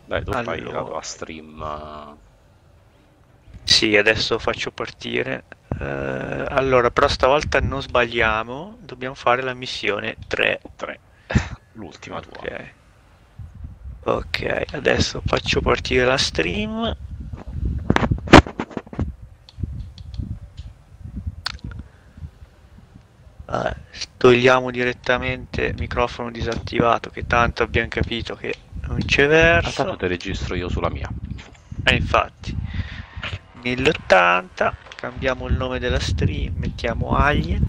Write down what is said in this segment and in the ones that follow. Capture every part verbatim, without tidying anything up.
Dai, tu fai la Allora, tua stream. eh, sì, adesso faccio partire. Eh, allora, però stavolta non sbagliamo, dobbiamo fare la missione tre. tre. L'ultima tua. Ok, ok, adesso faccio partire la stream. Eh, togliamo direttamente microfono disattivato, che tanto abbiamo capito che non c'è Ah, tanto verso. te registro io sulla mia. E infatti, mille ottanta, cambiamo il nome della stream, mettiamo Alien.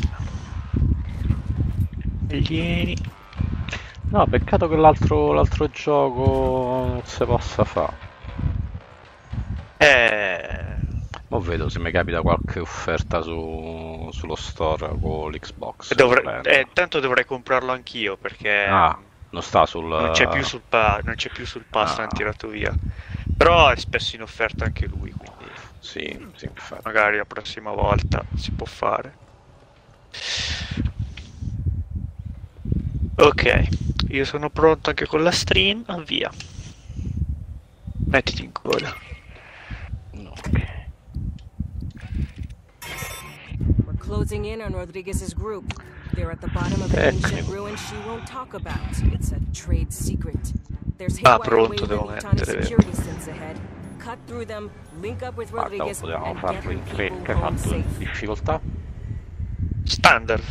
Alieni. No, peccato che l'altro l'altro gioco non si possa fare. Eh, Ma vedo se mi capita qualche offerta su, sullo store con l'Xbox che dovrei, volendo. eh, tanto dovrei comprarlo anch'io perché Ah, non sta sul... non c'è più sul, pa- non c'è più sul pass, l'hanno Ah, tirato via. Però è spesso in offerta anche lui, quindi sì, sì, infatti. magari la prossima volta si può fare. Ok, io sono pronto anche con la stream, avvia. Mettiti in coda. Ok. We're closing in on Rodriguez's group. They're at the bottom of an ancient Tecnico. ruin she won't talk about. It's a trade secret. There's Ah, haywire pronto devo Wayland Yutani mettere, vero? security synths ahead. Cut through them, link up with Guarda, Rodriguez, potevamo and get farlo her in tre. people Che hai home fatto? safe. Difficoltà? Standard.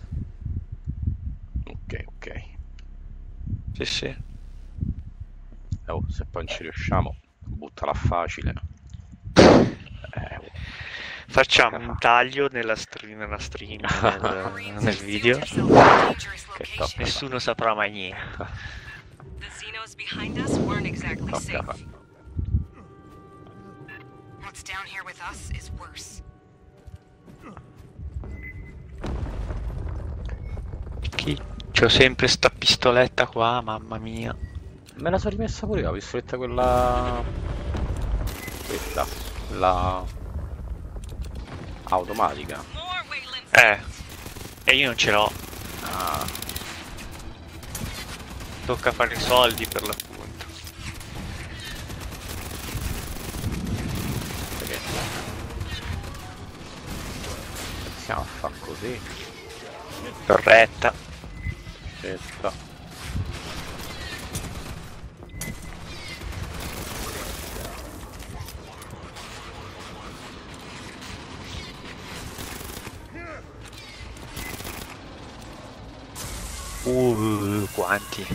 Ok, ok. Sì, sì. Oh, se poi non ci riusciamo, buttala facile. Eh, oh, Facciamo che un fa? taglio nella stream, nella stream, nel, Marines nel have video. sealed yourself in a dangerous Che location. tocca fa? Nessuno saprà mai niente. The Xenos behind us weren't exactly Tocca safe. fa. What's down here with us is worse. Chi? C'ho sempre sta pistoletta qua, mamma mia. Me la sono rimessa pure io, la pistoletta quella... Questa, la automatica. More Wayland Eh, e io non ce l'ho. Ah, Tocca fare i soldi per l'appunto. perché iniziamo a fare così. Corretta. Aspetta. Uh, quanti.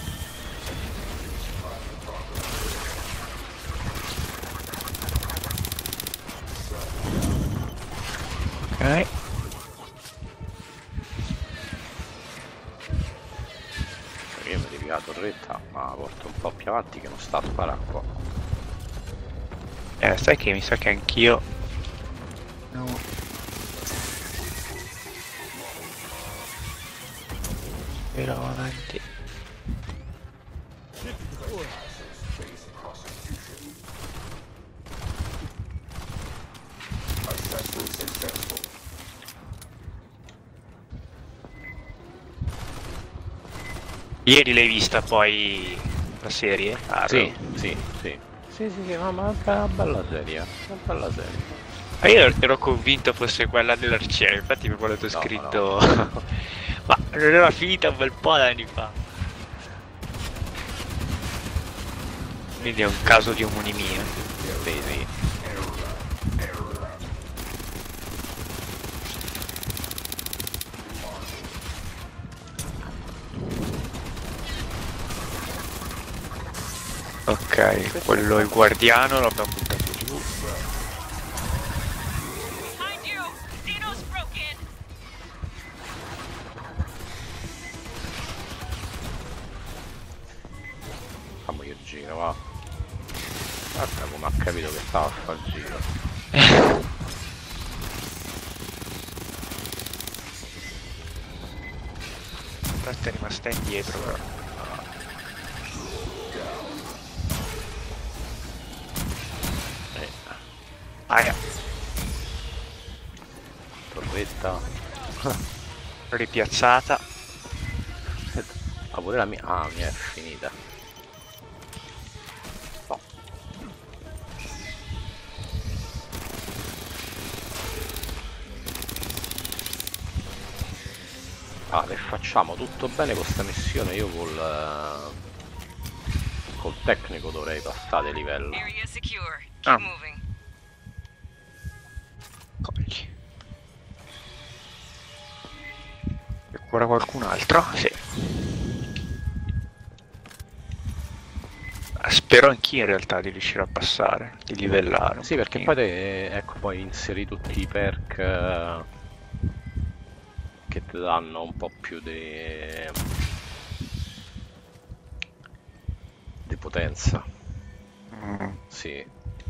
Ok. Io mi devi la torretta, ma la porto un po' più avanti che non sta a sparare qua. Eh, sai che mi sa che anch'io... No. Però avanti. Ieri l'hai vista poi la serie? Arrow. Sì, sì, sì. Sì, sì, sì, no, ma è una bella serie, una bella serie. Ma io ero convinto fosse quella dell'arciere, infatti mi è quello No, scritto... Ma non era finita un bel po' di anni fa. Quindi è un caso di omonimia. Sì, sì. Ok, quello il guardiano l'abbiamo buttato giù. behind you! Xenos broke in! Fammi il giro, va. Guarda come ha capito che stava a fare il giro. Questa è rimasta indietro però. Eh, Aia, torretta. ripiazzata. Ah, pure la mia... Ah, mia è finita. facciamo tutto bene con questa missione, io col, eh, col tecnico dovrei passare livello. Area secure. Keep Ah. moving. Cogli. C'è ancora qualcun altro? Sì. Spero anch'io in realtà di riuscire a passare, di livellare. un Sì, perché pochino. poi te, ecco, poi inseri tutti i perk eh, che ti danno un po' più di, di potenza. Mm. Sì.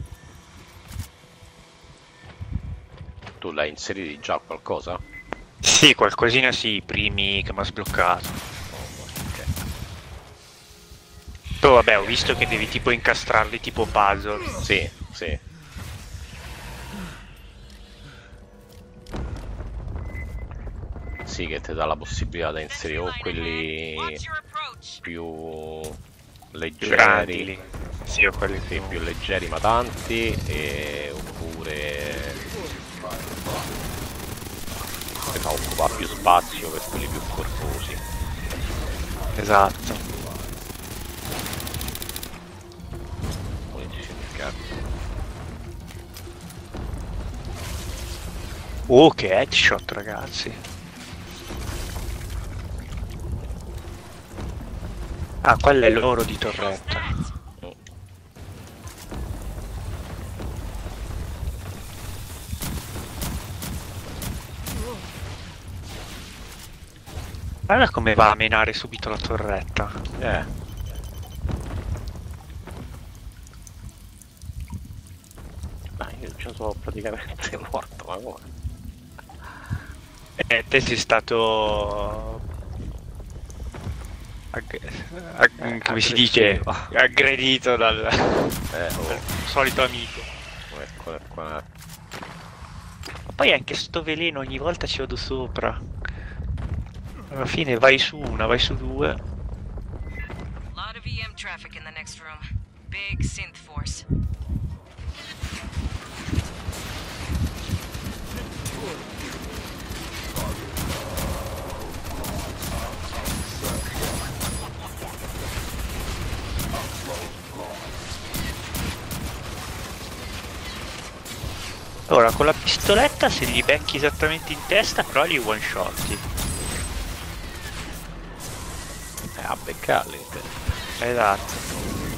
Tu l'hai inserito già qualcosa? Sì, qualcosina sì, i primi che mi ha sbloccato. Ok. Poi vabbè, ho visto che devi tipo incastrarli tipo puzzle. Sì, sì. Sì, che ti dà la possibilità di inserire o quelli Watch your approach. più Più leggeri, grandi lì. Sì, ho quelli sì, più... più leggeri ma tanti, e oppure che fa occupare più spazio per quelli più corposi. Esatto. Munizioni scarse. Oh, che headshot, ragazzi. Ah, quello è l'oro di torretta. Mm. Guarda come va a menare subito la torretta. Eh. Dai, io già sono praticamente morto, ma come? E te sei stato... Ag... ag- come si dice? Aggressivo. Aggredito dal, Eh, dal oh, solito amico. ecco qua. Ma poi anche sto veleno ogni volta ci vado sopra. Alla fine vai su una, vai su due. Lot of E M traffic in the next room. Big synth force. Ora con la pistoletta se li becchi esattamente in testa però li one shotti. Eh, a beccarli in testa. Esatto.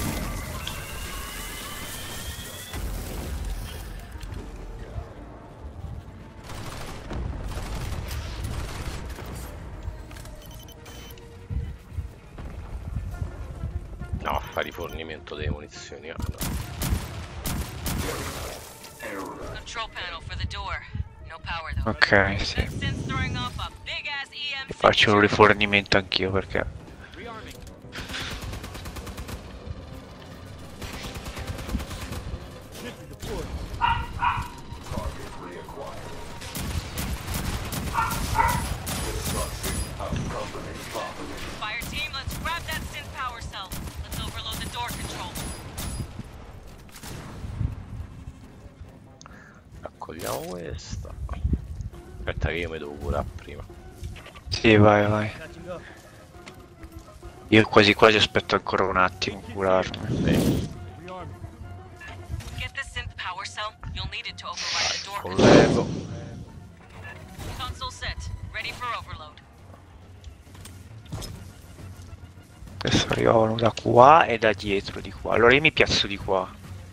No, a fare rifornimento delle munizioni. Ah, no. Control panel for the door. No power though. Ok, sì. That synth's throwing off a big ass E M Faccio un signature. rifornimento anch'io perché... Fire team, let's grab that synth power cell. Let's overload the door control. Raccogliamo questa. Aspetta che io mi devo curare prima. Sì, vai, vai. Io quasi quasi aspetto ancora un attimo a curarmi. Sì. Get the synth power cell. You'll need it to override the door control. Collego. Console set. Ready for overload. Adesso arrivavano da qua e da dietro di qua. Allora io mi piazzo di qua.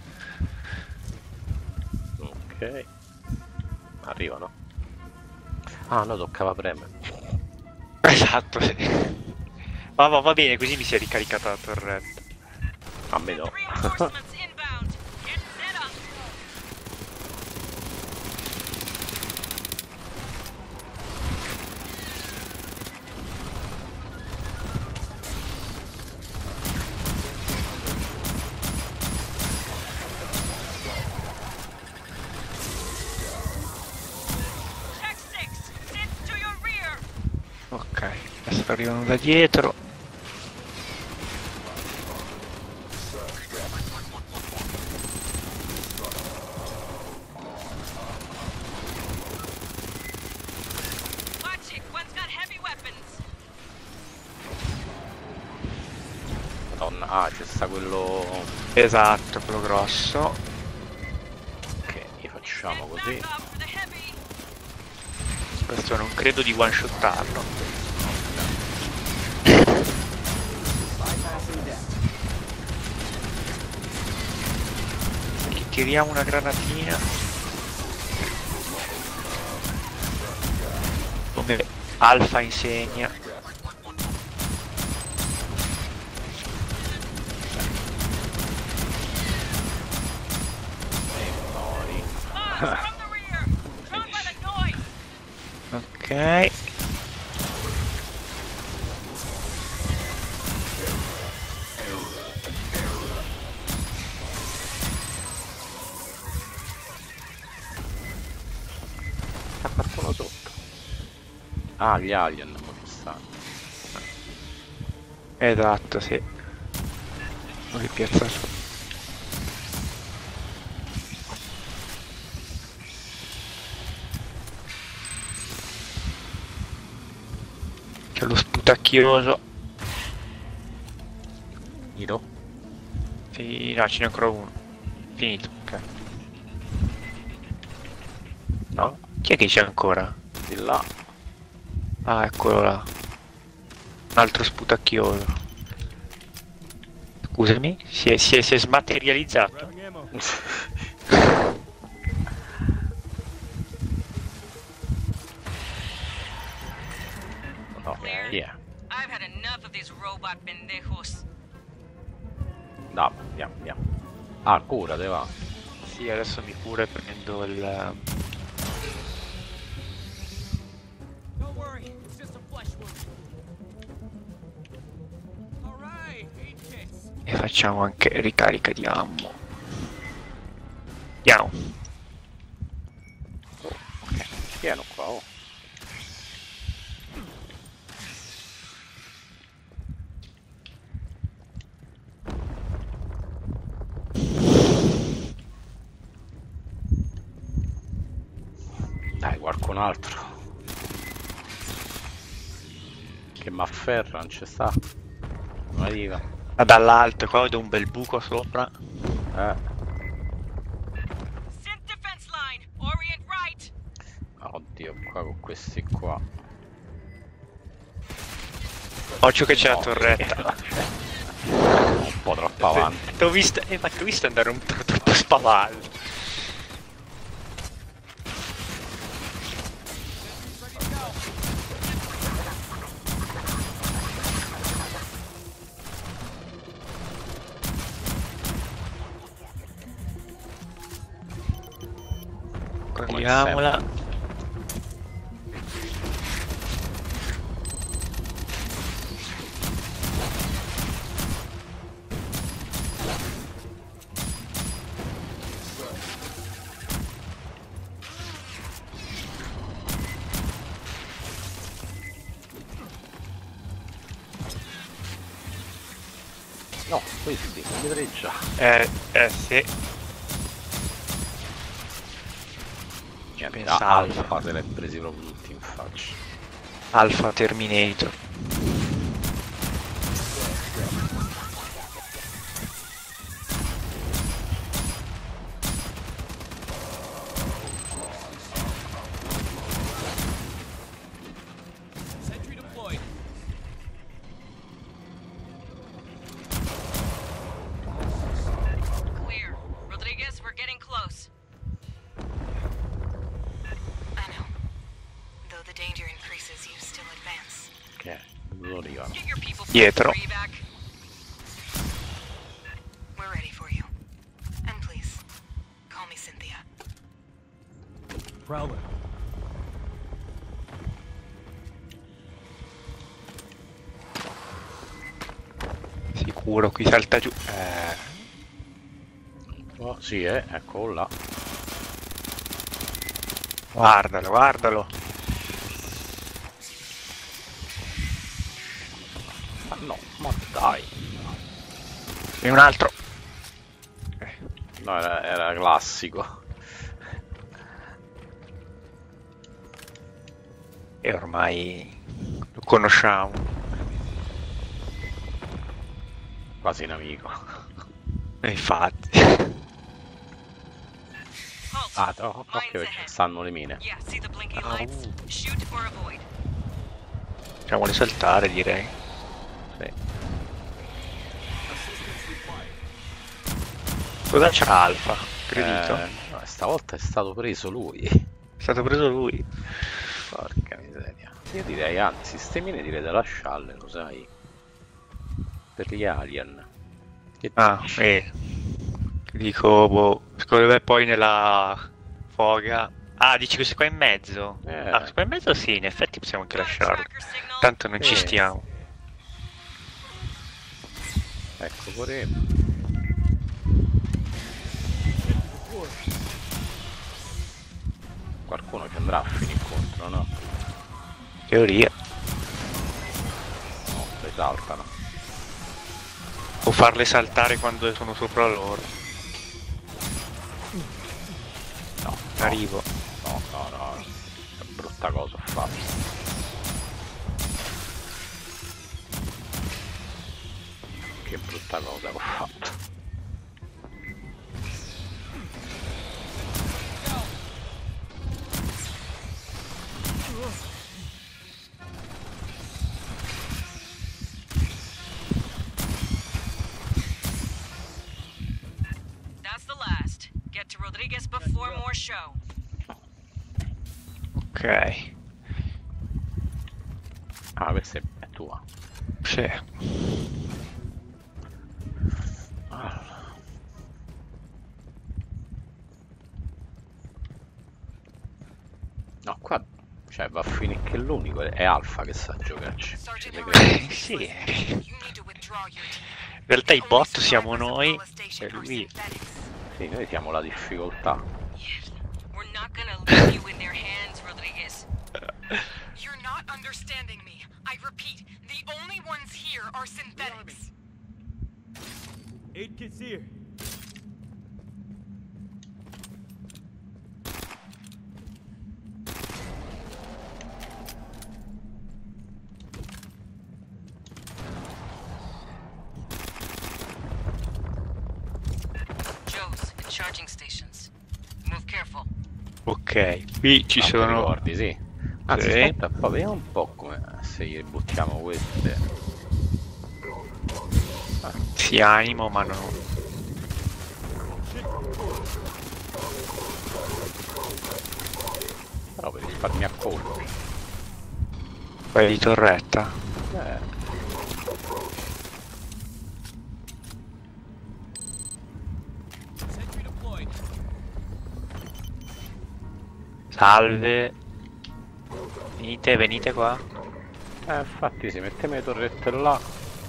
Ok. Arrivano. Ah no, toccava premere. Esatto, sì. Ma va, va bene, così mi si è ricaricata la torretta. A me no. Reinforcements inbound. Get set up. Check six. Synth to your rear. Ok, adesso arrivano da dietro. Watch it. One's got heavy weapons. Ah, c'è sta quello... Esatto, quello grosso. Ok, gli facciamo così. Questo non credo di one shottarlo. Gli tiriamo una granatina. Come Alfa insegna. Ok. Sta qualcuno sotto. Ah, gli alien non ci stanno. Esatto, sì. Ho ripiazzato. C'è lo sputacchioso. Ito? Sì, no, ce n'è ancora uno. Finito, ok. No? Chi è che c'è ancora? Di là. Ah, eccolo là. Un altro sputacchioso. Scusami, si è, si è, si è smaterializzato. No, yeah. I've had enough of these robot pendejos. No, andiamo, andiamo. Ah, cura, te va. Sì, adesso mi cura e prendo il... E facciamo anche ricarica di ammo. Andiamo. Oh, ok, pieno qua, oh. Dai, qualcun altro. Che m'afferra, non ci sta. Una dica. Ah, dall'alto, qua vedo un bel buco sopra. Eh. Synth defense line, orient right. Oddio, qua con questi qua. Occhio che c'è No. la torretta. Un po' troppo avanti. T'ho visto, eh, ma t'ho visto andare un po' troppo spavaldo. Cogliamola. No, questi, non li vedrei già. Eh, eh sì. Niente, pensavo. Alfa te l'hai presi proprio tutti in faccia. Alpha Terminator. Clear. Rodriguez, we're getting close. I know. Though the danger increases, you still advance. Ok, lo arrivano. Get your people Dietro. for evac. We're ready for you. And please, call me Cynthia. Prowler. Sicuro, qui salta giù. Eh, Oh, sì, eh, eccolo là. guardalo, guardalo. Ma no, ma dai. E un altro. Eh, No, era, era classico. e ormai lo conosciamo. quasi un amico. E infatti. Halt. Ah, no, occhio Mines perché ahead. stanno le mine. Yeah, see the blinking Oh. lights? Shoot or avoid. Facciamole saltare, direi. Sì. Cosa c'ha Alfa? Credito. Eh, no, stavolta è stato preso lui. È stato preso lui. Porca miseria. Io direi, anzi, ste mine direi da lasciarle, lo sai. Per gli alien. Che Ah, dici? eh. Dico, boh, secondo me poi nella foga... Ah, dici questo qua in mezzo? Eh. Ah, questo qua in mezzo sì, in effetti possiamo anche Got a lasciarlo. tracker signal. Tanto non ci Eh. stiamo. Ecco, pure. Qualcuno ci andrà a finire incontro, no? Teoria. No, le saltano. O farle saltare quando sono sopra loro. No, Arrivo. no, no, no. Che brutta cosa ho fatto. Che brutta cosa che ho fatto. That's the last. Get to Rodriguez before more show. Ok. Ah, questa è, è tua. Sì. Allora. No, qua cioè va a finire che l'unico è Alfa che sa giocarci. Sergeant Le Harris, credo. Sì. you need to withdraw your team. In realtà i Only bot siamo survivors at noi Paula Station e are lui. synthetics. Sì, noi siamo la difficoltà. We're not gonna leave you in their hands, Rodriguez. You're not understanding me. I repeat, the only ones here are synthetics. Eight kids here. Joe's at charging stations. Move careful. Ok, qui ci Ah, ti sono. ricordi, sì. Anzi, Sì. aspetta, poi vediamo un po' come se gli buttiamo queste. Sì, animo, ma no. Però per risparmiare colpi. Poi di torretta. Eh, Sentry deployed. Salve. Venite, venite qua. eh, infatti sì, mettiamo le torrette là.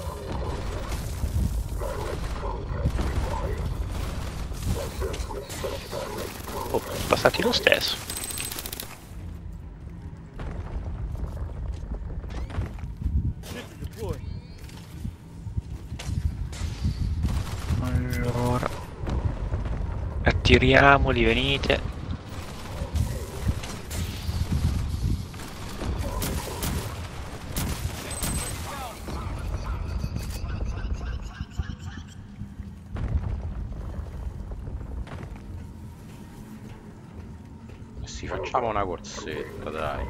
Oh, passati lo stesso. Sentry deployed. Allora. Attiriamoli, venite. Sì, facciamo una corsetta, dai.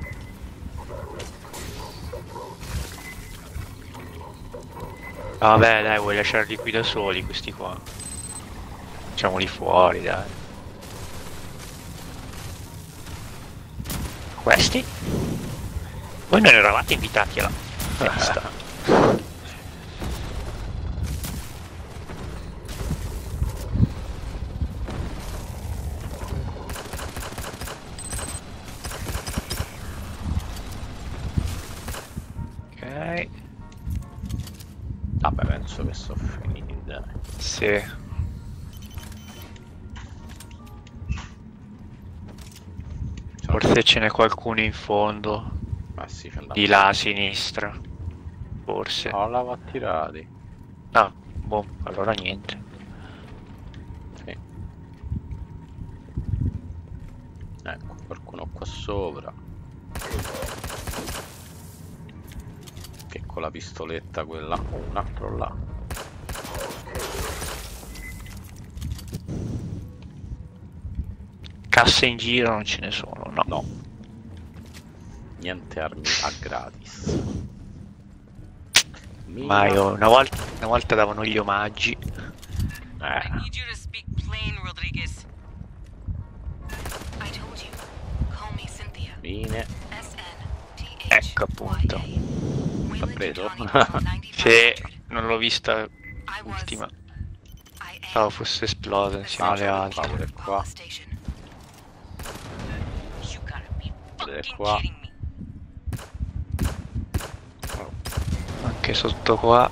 Vabbè, dai, vuoi lasciarli qui da soli questi qua? Facciamoli fuori, dai. Questi? Voi non eravate invitati alla festa. Ok, Vabbè, penso che sono finiti, dai. sì. Forse ce n'è qualcuno in fondo, Ma sì, ci andiamo. di là a sinistra. Forse. No, l'avevo attirati. Ah, boh, allora niente. Sì. Ecco, qualcuno qua sopra. Che con la pistoletta quella. Oh, un altro là. casse in giro non ce ne sono, no. No. Niente armi a gratis. Ma io una volta, una volta davano gli omaggi. I Eh, need you to speak plain, Rodriguez. I told you. Call me Cynthia. mine. S N T H Ecco appunto. T'ha preso? Se non l'ho vista I was. ultima, I pensavo am. fosse esplosa insieme alle altre. Pure qua. Station. You gotta be Vedere fucking qua. kidding me. Anche sotto qua.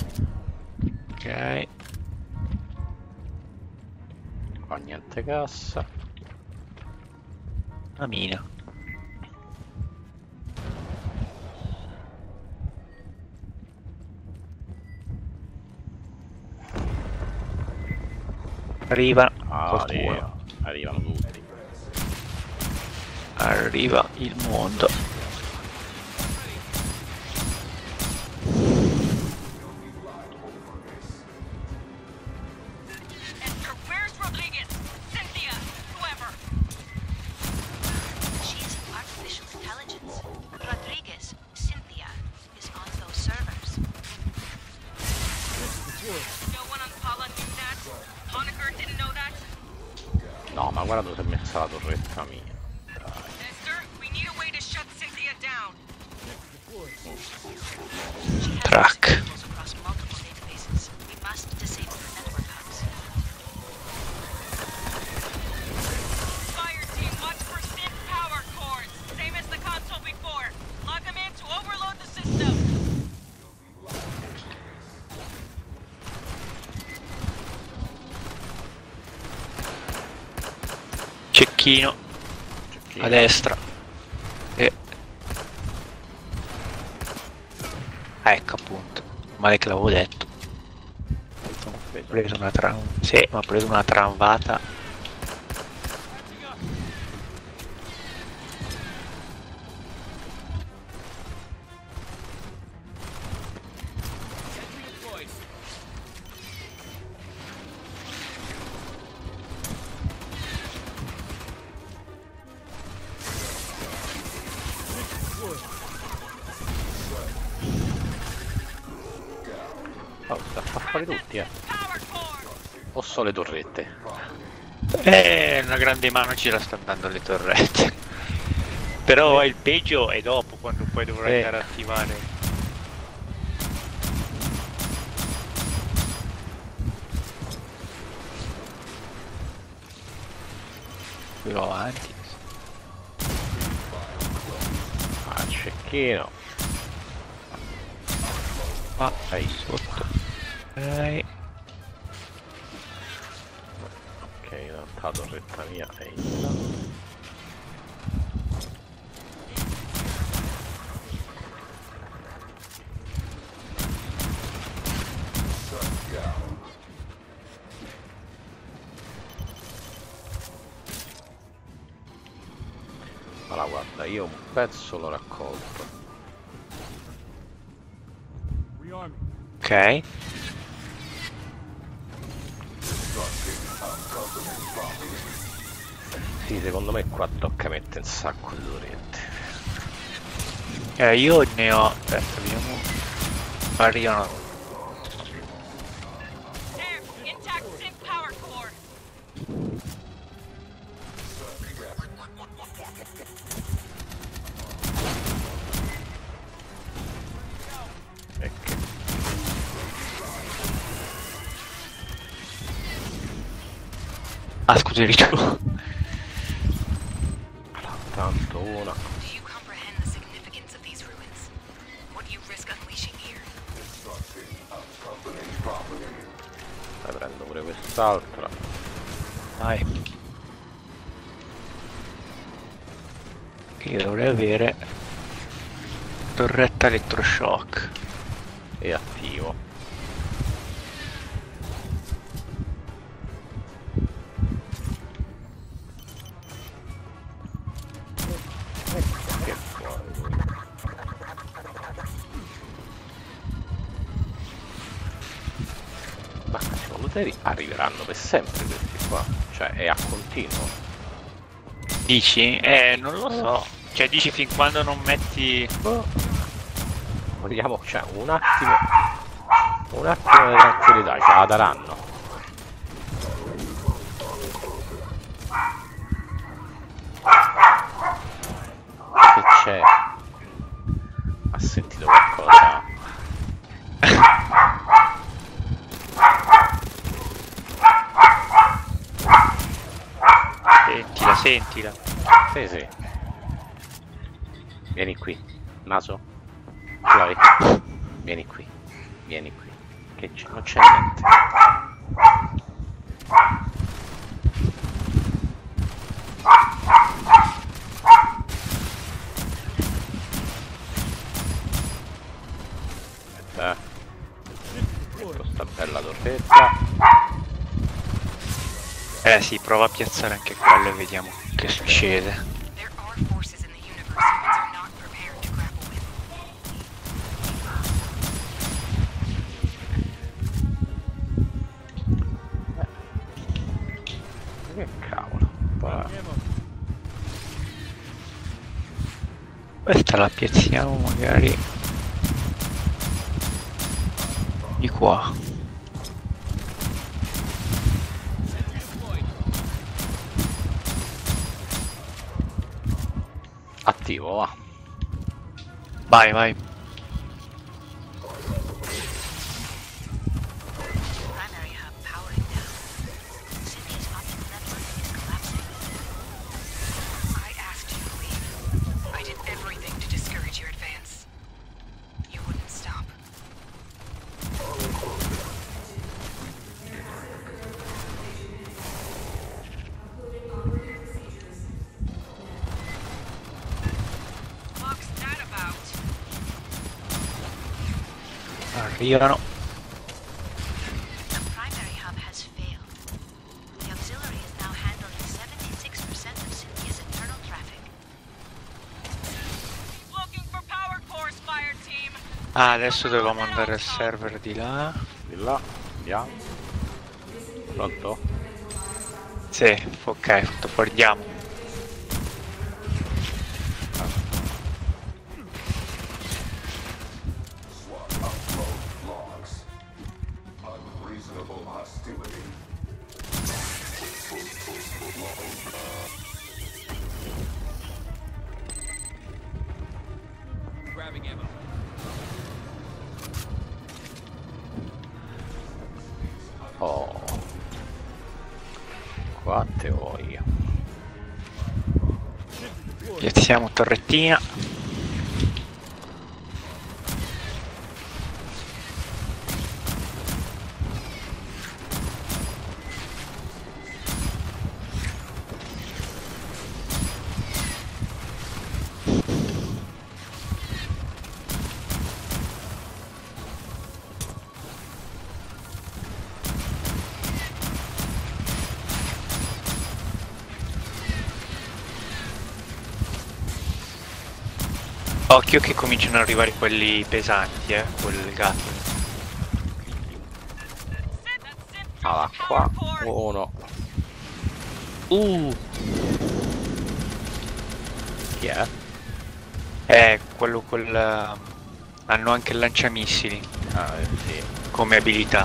Ok. Qua niente cassa. Una mina. Arriva qualcuno. Arriva. Arrivano tutti. Arriva il mondo. Esther, where's Rodriguez? Cynthia, whoever. She's artificial intelligence. Rodriguez, Cynthia, is on those servers. No one on Paula knew that. Honecker didn't know that. No, ma guarda dove si è messa la torretta mia. Dai. Esther, we need a way to shut Cynthia down. She has Track. signals across multiple databases. We must disable her network hubs. Fire team, watch for synth power cords. Same as the console before. Log them in to overload the system. Cecchino Cecchino. a destra. E... Ah, ecco appunto. Male che l'avevo detto. Non Ho vedo. preso una tram... Sì, ma ho preso una tramvata. Oh, sta a far fuori tutti, eh. Power cord. O solo le torrette? Eh, una grande mano ce la sta dando le torrette. Però il peggio è dopo, quando poi dovrai Eh. andare a attivare. Più avanti. Ah, cecchino. Qua, Ehi. sotto. Ok. Ok, intanto la torretta mia è in. Allora guarda, io un pezzo l'ho raccolto. Rearming. Ok. Sì, secondo me qua tocca mettere un sacco di torrette. Eh, io ne ho... Eh, vediamo... Arrivano... There, intact synth power cord. E che Ah, scusi, Riccio. allora, tanto una. Do you comprehend the significance of these ruins? What you risk unleashing here? Dai, prendo pure quest'altra. Vai. Io dovrei avere... Torretta elettroshock. E attivo. Che fuori. Ma secondo te arriveranno per sempre questi qua? Cioè è a continuo? Dici? Eh, non lo so. Cioè, dici fin quando non metti... Oh. Vogliamo, cioè, un attimo... Un attimo di tranquillità, ce la daranno. Che c'è? Ha sentito qualcosa? Sentila, sentila. Sì, sì. Vieni qui, naso. Chloe. Vieni qui. Vieni qui. Che c'è? Non c'è niente. Aspetta. Ecco sta bella torretta. Eh sì, prova a piazzare anche quello e vediamo che succede. There are forces in the universe humans are not prepared to grapple with. Che cavolo. Poi- Questa la piazziamo magari di qua. Attivo, va. Vai, vai. Primary hub powering down. City's optical network is collapsing. I asked you to leave. I did everything to discourage your advance. You wouldn't stop. What's that about? Arrivano. The primary hub has failed. The auxiliary is now handling seventy-six percent of Cynthia's internal traffic. Looking for power cores, fire team. Ah, adesso dovevamo andare al server di là. Di là. Andiamo. Pronto? Sì, ok, fatto fuori, andiamo. Grabbing ammo. Oh. Qua te voglio. Piazziamo torrettina. Occhio che cominciano ad arrivare quelli pesanti, eh, quel gatto. Allora, qua uno. Uh, Chi è? è quello quel... hanno anche il lanciamissili Ah, eh, sì. come abilità.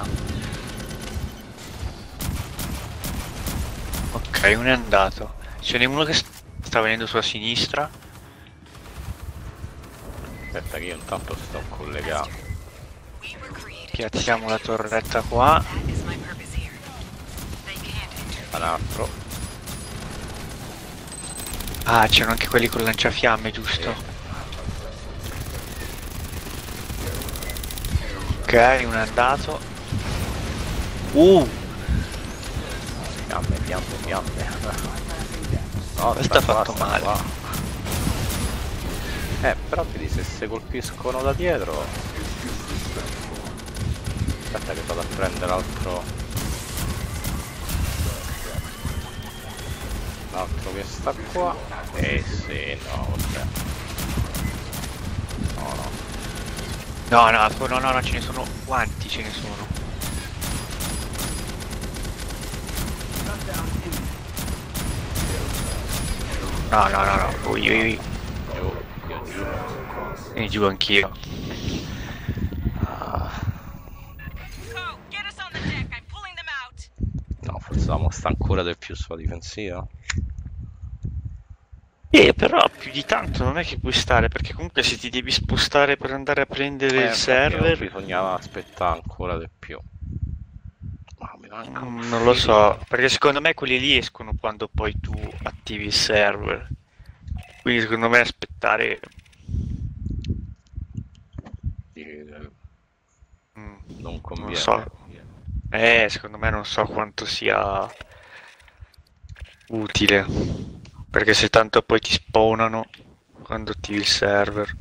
Ok, uno è andato. Ce n'è uno che sta venendo sulla sinistra. Aspetta che io intanto sto collegato. We were created. Piazziamo la torretta qua. That is my purpose here. They can't interfere. Un altro. Ah, c'erano anche quelli con lanciafiamme, giusto? Ok, uno è andato. Uh, Fiamme, fiamme, fiamme. No, questo ha sta qua, fatto sta male. qua. Eh, però vedi, se si colpiscono da dietro... Aspetta che vado a prendere l'altro... L'altro che sta qua. Eh sì, no, vabbè. No, no. No, no, no, no, no, ce ne sono. Quanti ce ne sono? No, no, no, no. Ui, ui, ui. Io, io giù. E giù anch'io. Ah, Co, get us on the deck. I'm pulling them out. no, forse la sta ancora del più sulla difensiva. Eh, però più di tanto non è che puoi stare, perché comunque se ti devi spostare per andare a prendere Eh, il server, bisognava aspettare ancora del più. Ma mi manca un mm, non lo filo. so, perché secondo me quelli lì escono quando poi tu attivi il server. Quindi secondo me aspettare... Eh, mm, non non conviene. so. Eh, secondo me non so quanto sia utile. Perché se tanto poi ti spawnano quando attivi il server.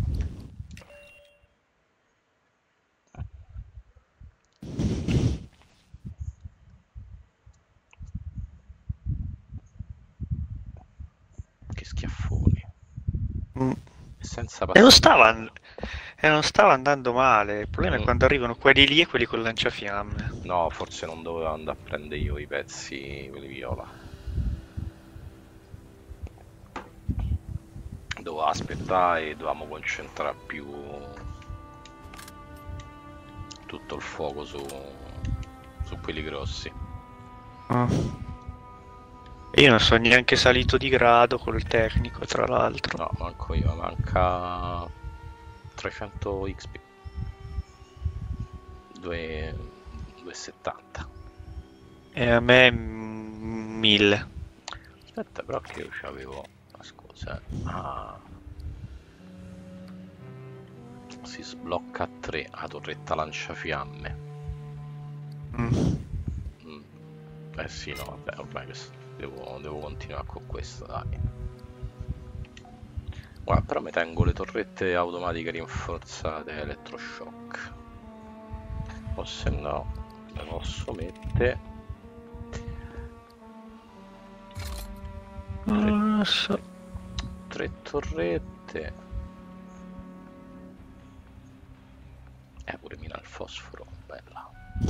Che schiaffoni. Mm. Senza E non passare. stava, and- e non stava andando male. Il problema Mm. è quando arrivano quelli lì e quelli con il lanciafiamme. No, forse non dovevo andare a prendere io i pezzi, quelli viola. Dovevo aspettare e dovevamo concentrare più tutto il fuoco su, su quelli grossi. Ah. E io non sono neanche salito di grado col tecnico, tra l'altro. No, manco io, manca trecento X P. due duecentosettanta. E a me mm, mille. Aspetta, però che io c'avevo. Scusa. Ah. Si sblocca a tre la torretta lanciafiamme. Mm. Mm. Eh sì, no, vabbè, ormai questo- devo, devo continuare con questo, dai. Guarda, però mi tengo le torrette automatiche rinforzate elettroshock. O se no, le posso mettere. Non lo so. Tre torrette. Eh, pure mina il fosforo, bella.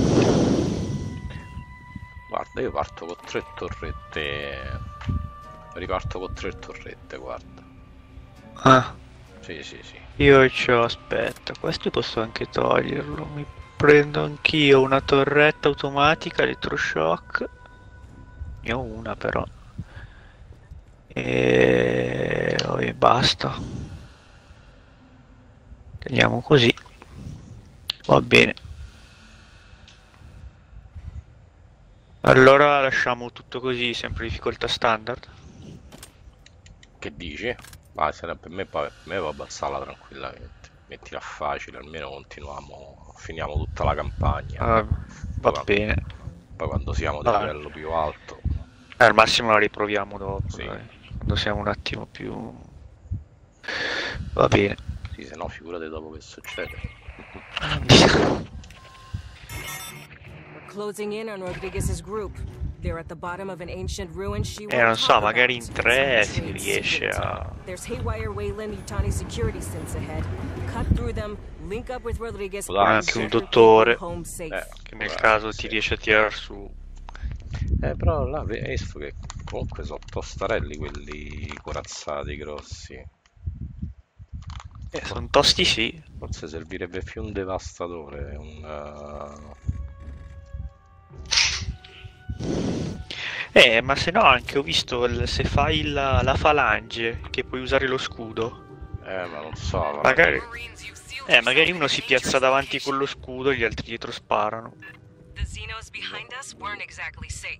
Guarda, io parto con tre torrette. Riparto con tre torrette, guarda. Ah, Sì, sì, sì. io c'ho, aspetta, questo posso anche toglierlo. Mi prendo anch'io una torretta automatica elettroshock. Ne ho una però. E... oh, e basta. Teniamo così. Va bene. Allora lasciamo tutto così, sempre difficoltà standard. Che dici? Ma se per me, per me va abbassarla tranquillamente. Mettila facile, almeno continuiamo, finiamo tutta la campagna. Ah, va Poi- bene. Poi quando siamo di Ah. livello più alto. Eh, al massimo la riproviamo dopo, Sì. dai, quando siamo un attimo più... Va bene. Sì, se no figurate dopo che succede. We're closing in on Rodriguez's group. They're at the bottom of an ancient ruin she Eh, won't non so, talk magari about. in tre Some si trade riesce secret. a... There's Haywire Wayland Yutani security synths ahead. Cut through them, link up with Rodriguez. Può darsi. Anche un and get dottore. people home safe. Eh, Che nel guarda, caso sì. ti riesce a tirar su... Eh, però là hai visto che comunque sono tostarelli quelli corazzati grossi. Eh, sono tosti sì. Forse servirebbe più un devastatore, un... Eh, ma se no anche ho visto il- se fai la, la falange, che puoi usare lo scudo. uh, Eh, ma non so, ma- Magari... Marines, you sealed Eh, magari yourself uno in si a piazza dangerous davanti con location. lo scudo e gli altri dietro sparano. The Xenos behind us weren't exactly safe.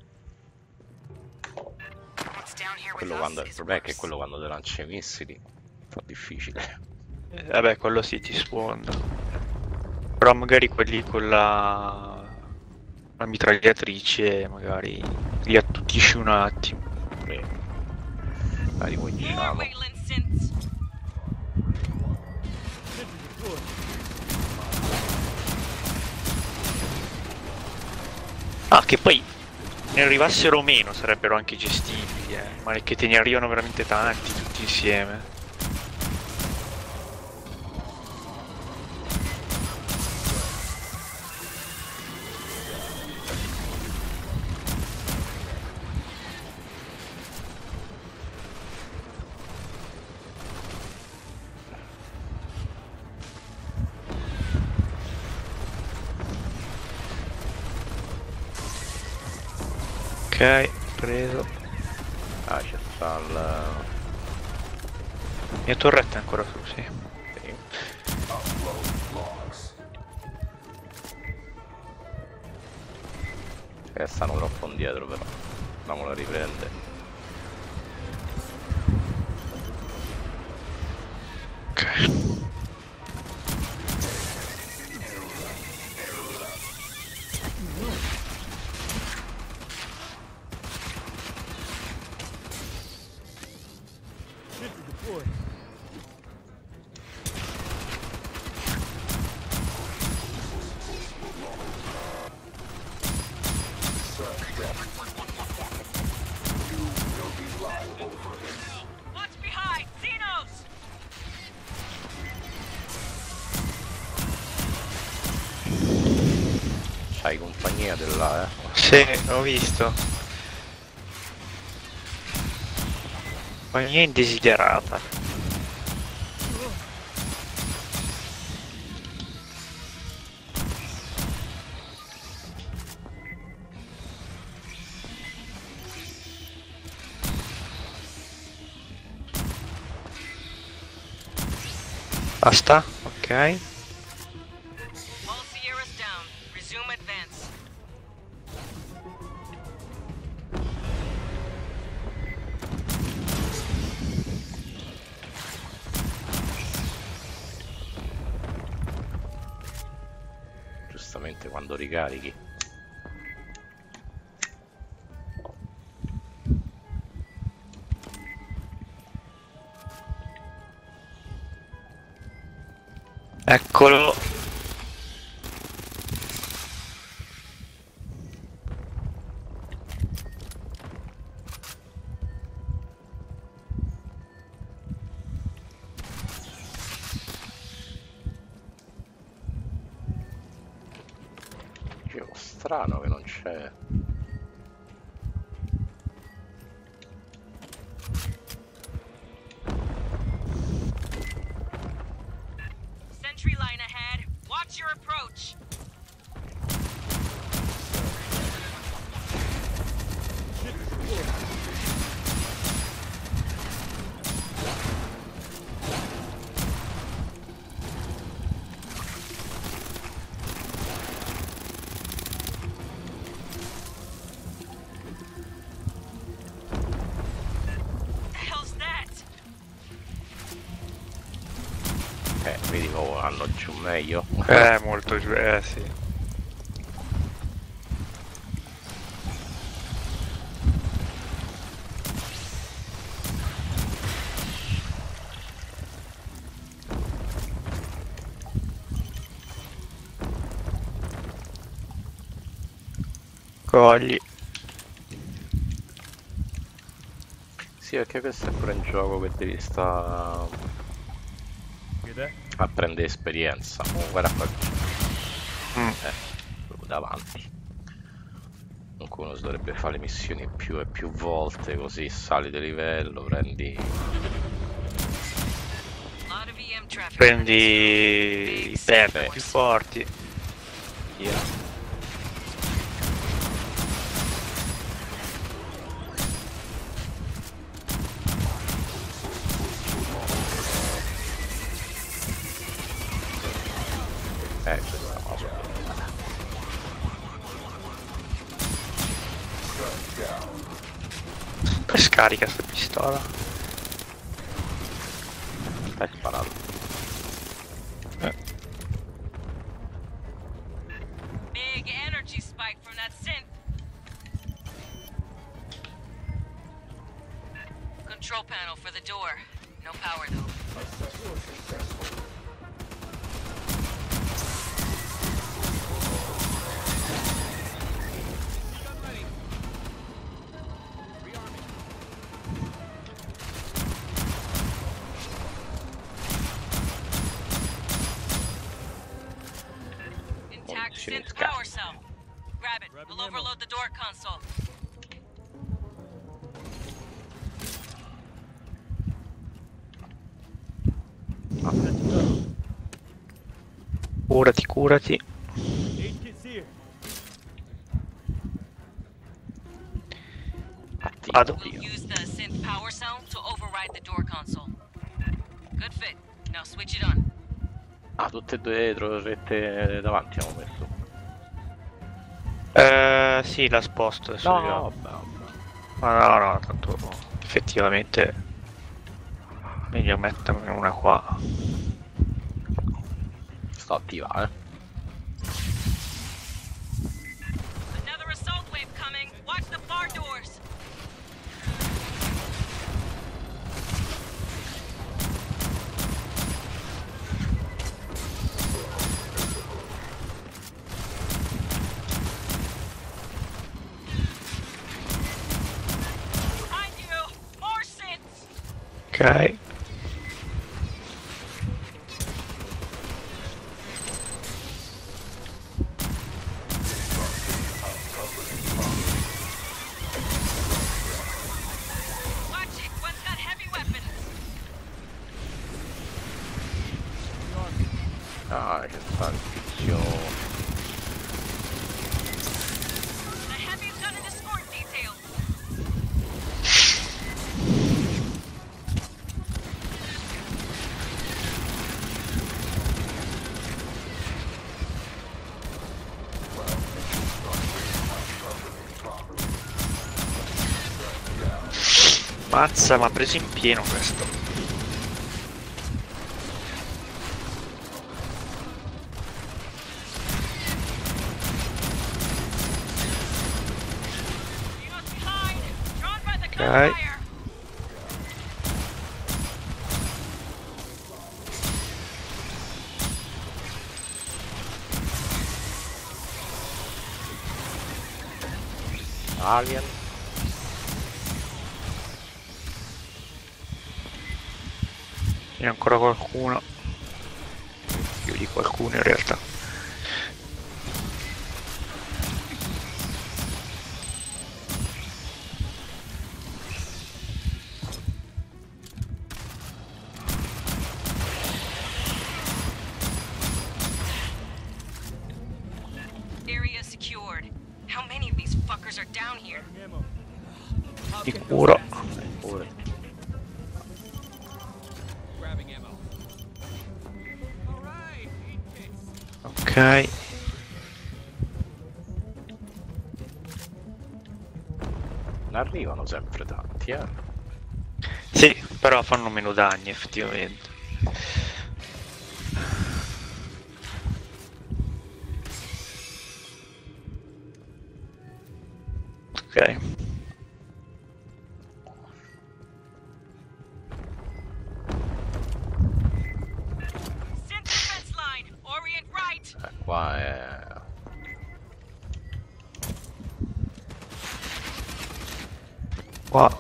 What's down here with quello us quando, il is problema è che worse. quello quando ti lancia i missili fa difficile. Eh, vabbè, quello sì ti sfonda. Però magari quelli con la... la mitragliatrice magari li attutisci un attimo. Sì. Dai, More ricominciamo. Wayland synths. Ah, che poi ne arrivassero meno sarebbero anche gestibili, eh. Ma è che te ne arrivano veramente tanti tutti insieme. Ok, preso. Ah, c'è sta il... La mia torretta è ancora su, sì. Sì. Eh, stanno troppo indietro però. Andiamola a riprendere. Ok. What's behind? Xenos! C'hai compagnia della, eh? Sì, ho visto. Compagnia indesiderata. Basta? Ok. All Sierras down. Resume advance. Giustamente quando ricarichi. Eccolo. Dicevo, strano che non c'è. Sentry line ahead. Watch your approach. The hell's that? Eh, vedi come vanno giù meglio. Eh, molto giù, eh sì. Cogli. Sì, perché questo è pure un gioco che devi stare a prendere esperienza. Oh, guarda qua. Mm. Eh, proprio davanti. Comunque uno si dovrebbe fare le missioni più e più volte, così sali di livello, prendi... Lot of E M traffic. Prendi i pep Sì. più forti. Via. Eh, questa è una cosa. Poi scarica sta pistola. Hai sparato. Big energy spike from that synth. Control panel for the door. No power though. Intact Munizioni synth power scarse. cell. Grab it. We'll overload the door console. Curati, curati. Tipo. Vado We'll io. use the synth power cell to override the door console. Good fit. Now switch it on. Ah, tutte e due le torrette davanti abbiamo messo. Eh, sì, la sposto adesso. No, vediamo. vabbè, vabbè. Ma no, no, tanto effettivamente meglio metterne una qua. Sto attiva, eh. Another assault wave coming. Watch the bar doors. Behind you. More synths. Ok. Watch it. One's got heavy weapons. Ah, c'è sta il tizio. The heavy's got an escort detail. Mazza, ma ha preso in pieno questo. Needles behind. Drawn by the Okay. gunfire. Alien. Ce n'è ancora qualcuno. Più di qualcuno in realtà. Area secured. How many of these fuckers are down here? Sicuro. Pure. Grabbing ammo. All right, eat kits. Ok. Ne arrivano sempre tanti, eh. Sì, però fanno meno danni effettivamente. Ok. Synth defense line. Orient right. Eh, qua è... Qua.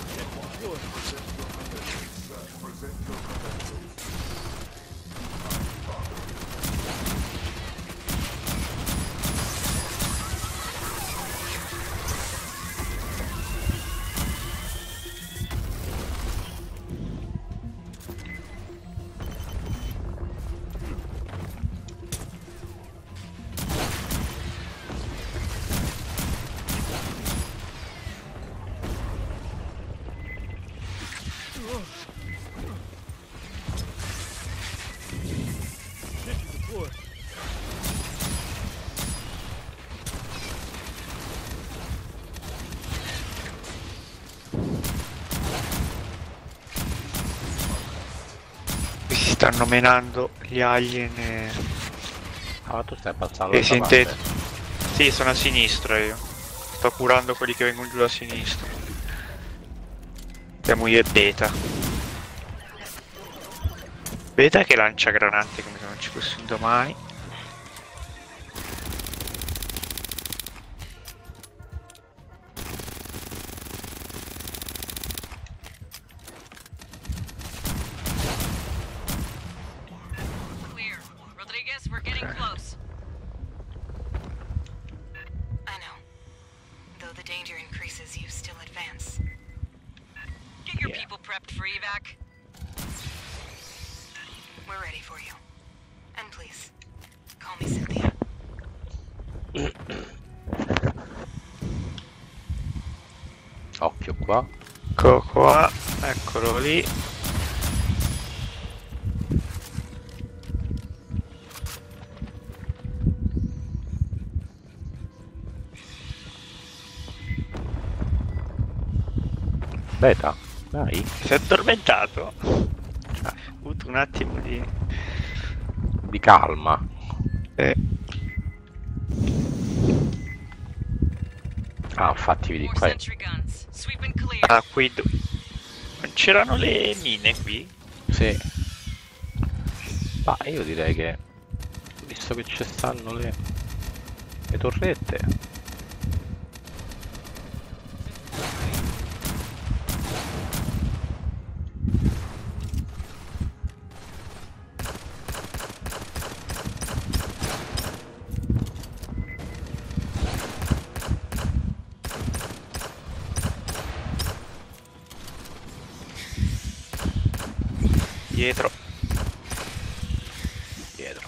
Qui si stanno menando gli alien e... Ah, ma tu stai passando e da sentite... parte. Sì, sono a sinistra io. Sto curando quelli che vengono giù da sinistra. Siamo io e Beta. Beta che lancia granate come se non ci fosse un domani. Clear. Rodriguez, we're getting close. I know. Though the danger increases, you still advance. Get your Yeah. people prepped for evac. We're ready for you. And please, call me Cynthia. Occhio qua. Ecco qua, eccolo lì. Beta, dai. Si è addormentato. Ha avuto un attimo di... Di calma. Eh, Ah, infatti vedi More qua. sentry guns. Sweep and clear. ah, qui... do- Non c'erano le mine qui? Sì. Ma io direi che, visto che ci stanno le, le torrette. Dietro. Dietro.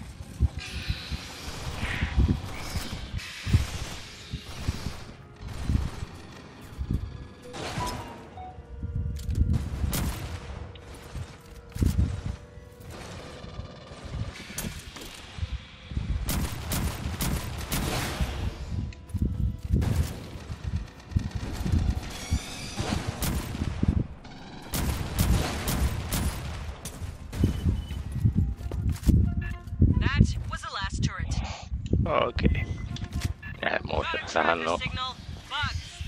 That was the last turret. Ok. Eh, mo ci Got a stanno. tremendous signal. Bugs.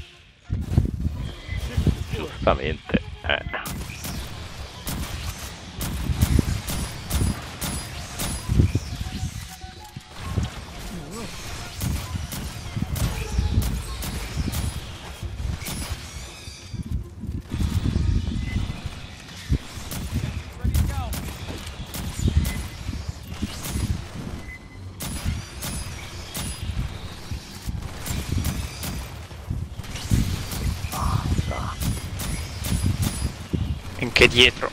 Giustamente. Eh. Ready to go. Anche dietro.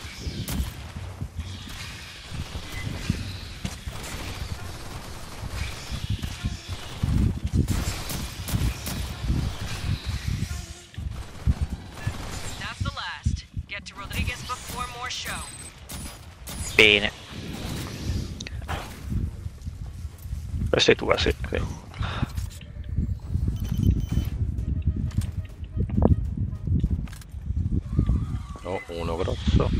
That's the last. Get to Rodriguez before more show. Bene. Questa è tua, sì. Sì. No, uno grosso.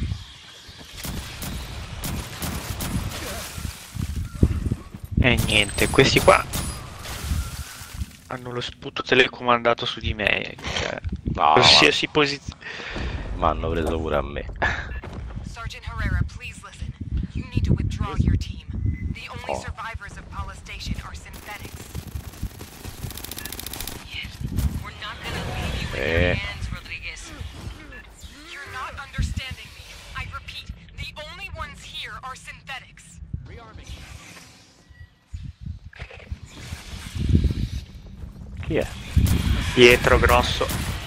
E niente, questi qua hanno lo sputo telecomandato su di me. Cioè, No, qualsiasi posizione. mi hanno preso pure a me. Sergeant Herrera, please listen. You need to withdraw your team. The only Oh. survivors of Paula Station are synthetics. We're not gonna leave you in Eh. your hands, Rodriguez. You're not understanding me. I repeat, the only ones here are synthetics. Rearming. Chi è? Dietro grosso.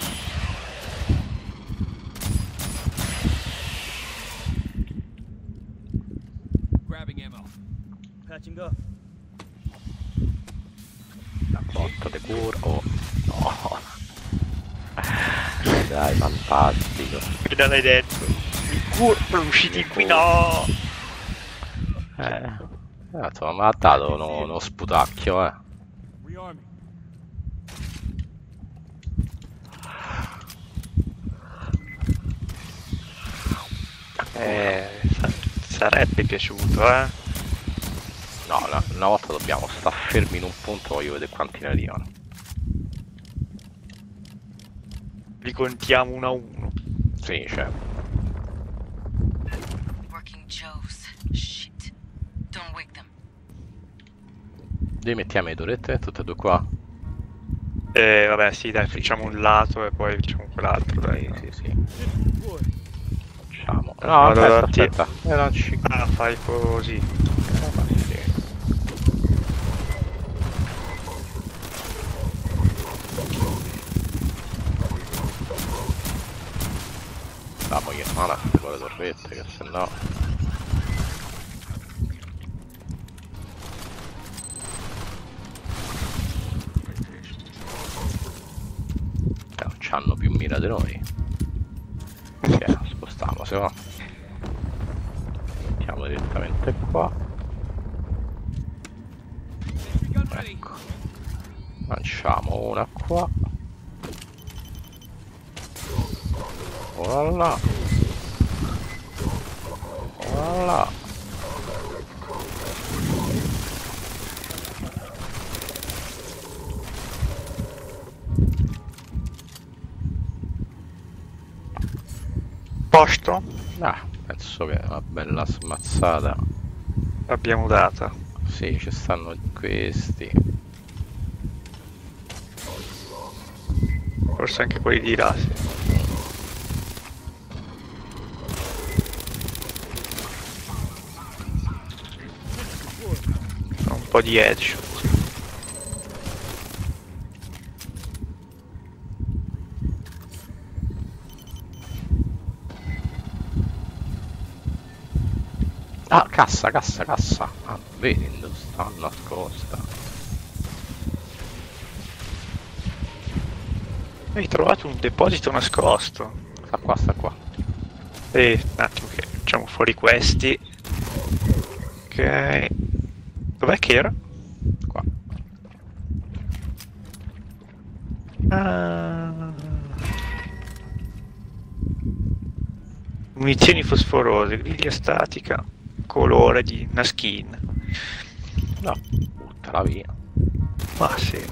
Grabbing ammo. Patching up. La botta di cura. Oh, no. Dai, fantastico. Appena l'hai detto. Il curvo è usciti qui, no! Eh, eh, insomma, mi ha dato uno, uno sputacchio, eh. Rearming. Eh, sa- sarebbe piaciuto, eh. No, una, una volta dobbiamo stare fermi in un punto, voglio vedere quanti ne arrivano. Li contiamo uno a uno. Sì, cioè. Working Joes. Shit. Don't wake them. Dove mettiamo le torrette? Tutte e due qua? Eh, vabbè, sì, dai, facciamo un lato e poi facciamo quell'altro, dai. Sì, sì. Deploy. Facciamo. No, Vado aspetta, avanti. aspetta. Eh, non ci... Ah, fai così. eh, ma sì. Damogli male a quelle torrette, che se no... Eh, non c'è c'hanno più mira di noi. Ok, spostiamo, se va. Mettiamo direttamente qua. Ecco. Lanciamo una qua. Voilà. Voilà. Posto? Ah, penso che una bella smazzata. L'abbiamo data. Sì, ci stanno questi. Forse anche quelli di là, sì. Un po' di headshot. Ah, cassa, cassa, cassa. Ah, vedi dove sta nascosta. Hai trovato un deposito nascosto. Sta qua, sta qua. E un attimo che facciamo fuori questi. Ok. Dov'è che era? Qua. Ah. Munizioni fosforose, griglia statica, colore di una skin. No, buttala via. Ma sì.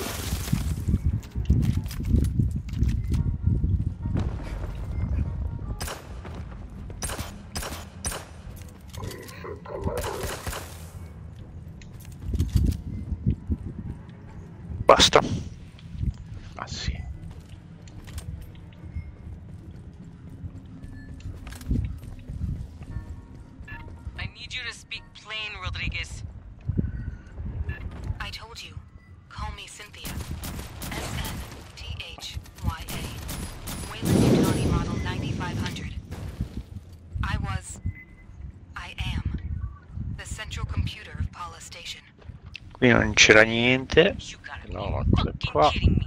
Basta. Ah sì. I need you to speak plain, Rodriguez. I told you. Call me Cynthia. S N T H Y A. Wayland Utility Model ninety-five hundred. I was... I am... the central computer of Paula Station. Qui non c'era niente. You gotta be No, questo è fucking qua. kidding me.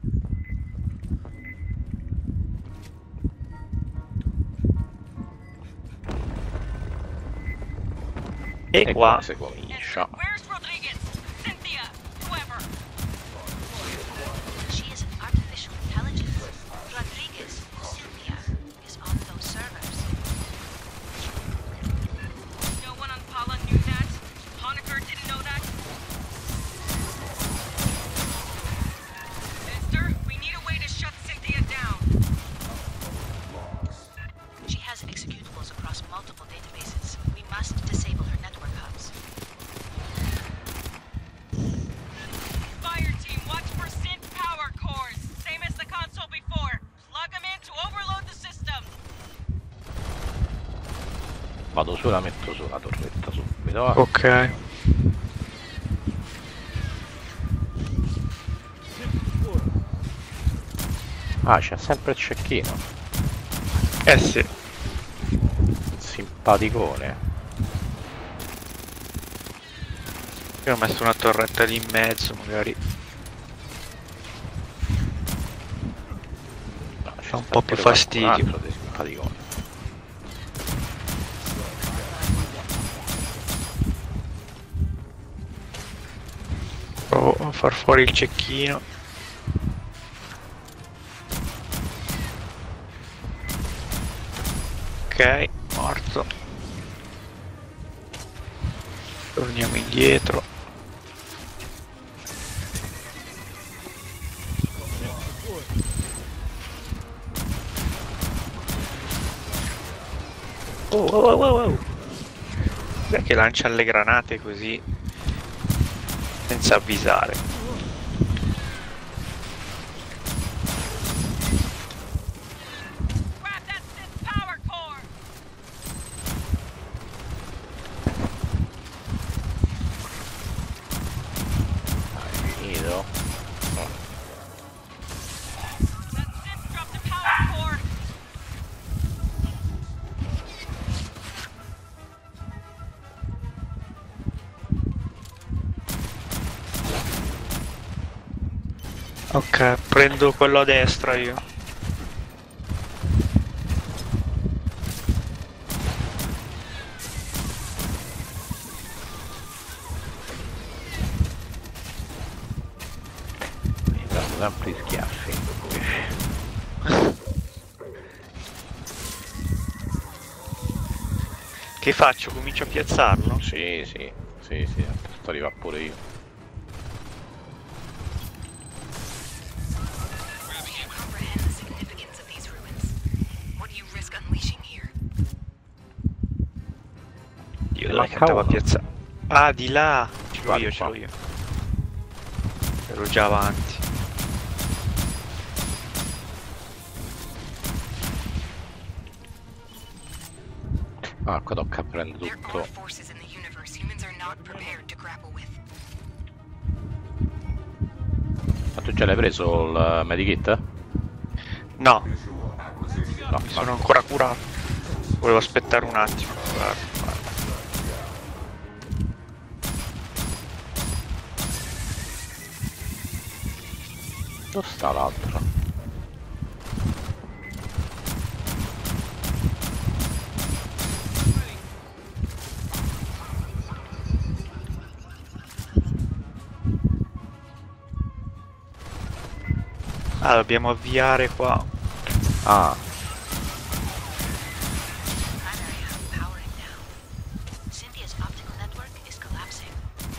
E E qua qua si comincia. Where's Rodriguez? Cynthia, whoever. She is an artificial intelligence. Rodriguez, Sylvia, is on those servers. No one on Paula knew that. Honecker didn't know that. Mister, we need a way to shut Cynthia down. She has executables across multiple databases. We must disable her network hubs. Fire team, watch for synth power cores. Same as the console before. Plug them in to overload the system. Vado su, la metto su la torretta subito. eh. ok. Ah, c'è sempre il cecchino. Eh sì. Simpaticone. Io ho messo una torretta lì in mezzo, magari. No, c'è Fa un po' sempre più qualcun fastidio. altro di simpaticone. Provo a far fuori il cecchino. Ok, morto. Torniamo indietro. Oh, oh, oh, oh, oh. Dai che lancia le granate così senza avvisare. Grab that synth power core. Hai finito? No. That synth dropped the power core. Ok, prendo quello a destra io. Mi danno sempre gli schiaffi. Che faccio? Comincio a piazzarlo? Sì, sì, sì, sì, sto arriva pure io. Can't comprehend the significance of these ruins. What do you risk unleashing here? Io Ne dove che manca andavo a uno. piazzare? Ah, di là! Ce l'ho Guarda io, ce qua. l'ho io. Ero già avanti. Ah, qua tocca prendere There are tutto. forces in the universe humans are not prepared to grapple with. Ma tu già l'hai preso il medikit? No, No, mi sono ancora curato. Volevo aspettare un attimo. Guarda, guarda. dove sta l'altro? Ah, dobbiamo avviare qua. Ah, Primary hub powering down. Cynthia's optical network is collapsing.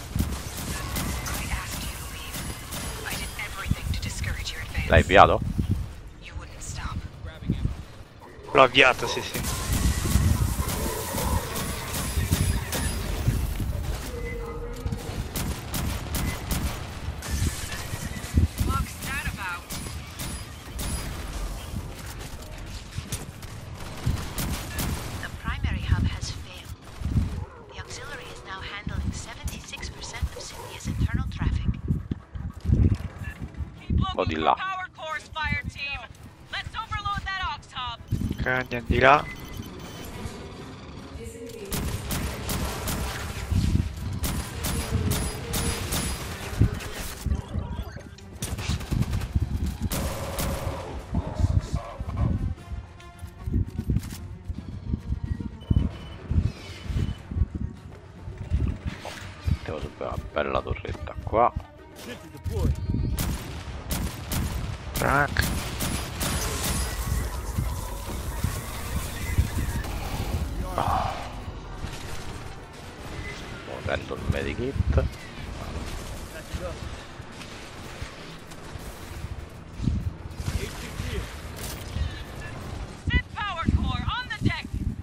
I asked you to leave. I did everything to discourage your advance. l'hai avviato? You wouldn't stop. Grabbing ammo. L'ho avviato, sì, sì. What's that about? The primary hub has failed. The auxiliary is now handling seventy-six percent of Cynthia's internal traffic. Keep Oh, di looking là. for power cores, fire team. Let's overload that aux hub. Ok, andiamo di là. Mettiamo su una bella torretta qua. Sentry deployed. Track. Prendo il medikit. Patching up. H P clear. Synth power core on the deck.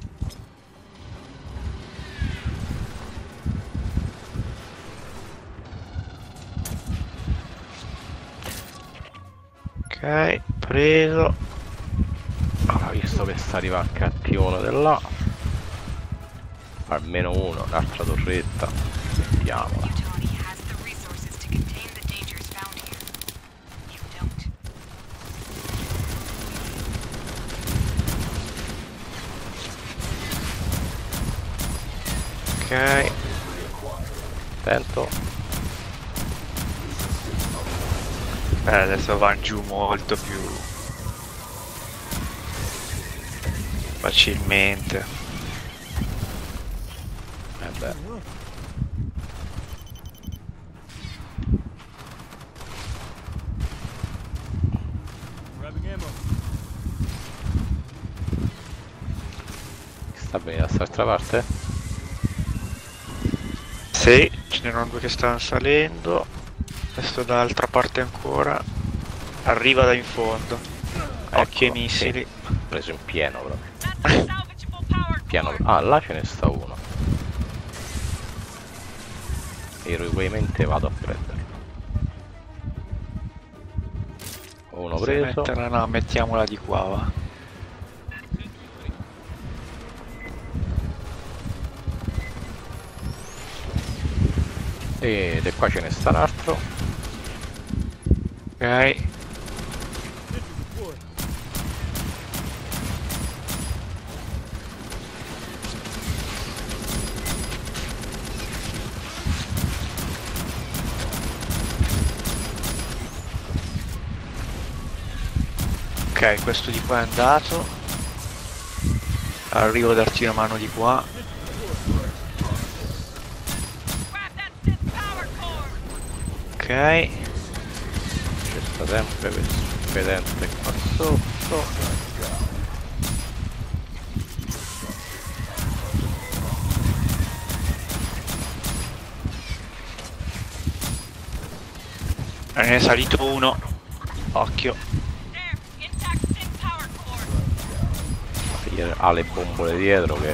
Ok, preso. Ah, visto che sta arrivando il cattivone di là. Almeno uno, un'altra torretta. Mettiamola. Utani has the resources to contain the dangers found here. You don't. Ok. Attento. Eh, adesso va giù molto più facilmente. Eh beh. Grabbing ammo. Sta venendo da quest'altra parte? Sì, ce n'erano due che stavano salendo. Questo dall'altra parte ancora. Arriva da in fondo. Occhio ai Eccolo, missili. sì. Preso in pieno proprio. That's a salvageable power Piano. core. Ah, là ce ne sta uno. Eroicamente vado a prenderlo. Uno Se preso. metterla, no, mettiamola di qua, va. Ed qua ce ne sta un altro. Ok. Sentry deployed. Ok, questo di qua è andato. Arrivo a darti una mano di qua. Grab that synth power core. Ok. C'è sta sempre questo spedente qua sotto. Ne è salito uno. Occhio. There, intact synth power core. Ha le bombole dietro che...